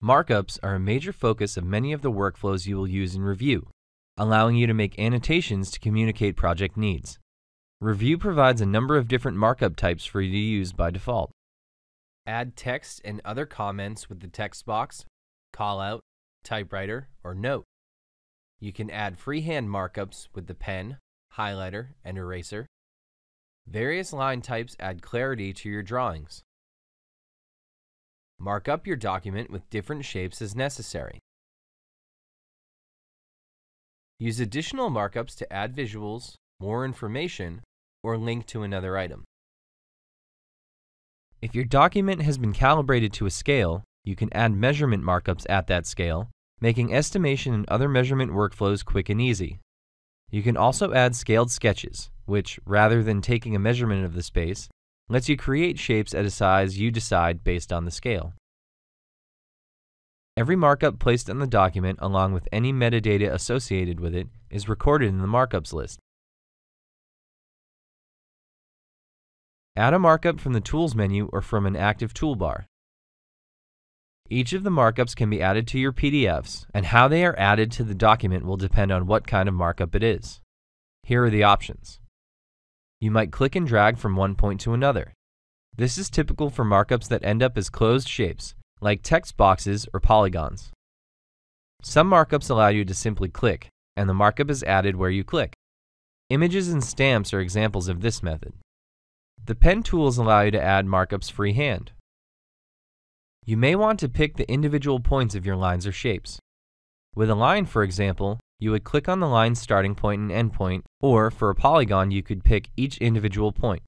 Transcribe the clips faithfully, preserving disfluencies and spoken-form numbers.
Markups are a major focus of many of the workflows you will use in Revu, allowing you to make annotations to communicate project needs. Revu provides a number of different markup types for you to use by default. Add text and other comments with the text box, callout, typewriter, or note. You can add freehand markups with the pen, highlighter, and eraser. Various line types add clarity to your drawings. Mark up your document with different shapes as necessary. Use additional markups to add visuals, more information, or link to another item. If your document has been calibrated to a scale, you can add measurement markups at that scale, making estimation and other measurement workflows quick and easy. You can also add scaled sketches, which, rather than taking a measurement of the space, lets you create shapes at a size you decide based on the scale. Every markup placed on the document, along with any metadata associated with it, is recorded in the markups list. Add a markup from the Tools menu or from an active toolbar. Each of the markups can be added to your P D Fs, and how they are added to the document will depend on what kind of markup it is. Here are the options. You might click and drag from one point to another. This is typical for markups that end up as closed shapes, like text boxes or polygons. Some markups allow you to simply click, and the markup is added where you click. Images and stamps are examples of this method. The pen tools allow you to add markups freehand. You may want to pick the individual points of your lines or shapes. With a line, for example, you would click on the line's starting point and end point, or for a polygon, you could pick each individual point.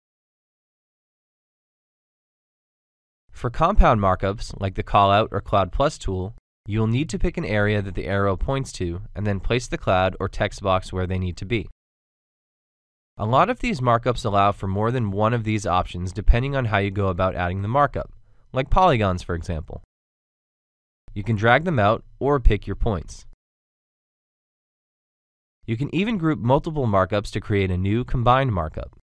For compound markups, like the callout or cloud plus tool, you will need to pick an area that the arrow points to, and then place the cloud or text box where they need to be. A lot of these markups allow for more than one of these options depending on how you go about adding the markup, like polygons, for example. You can drag them out or pick your points. You can even group multiple markups to create a new combined markup.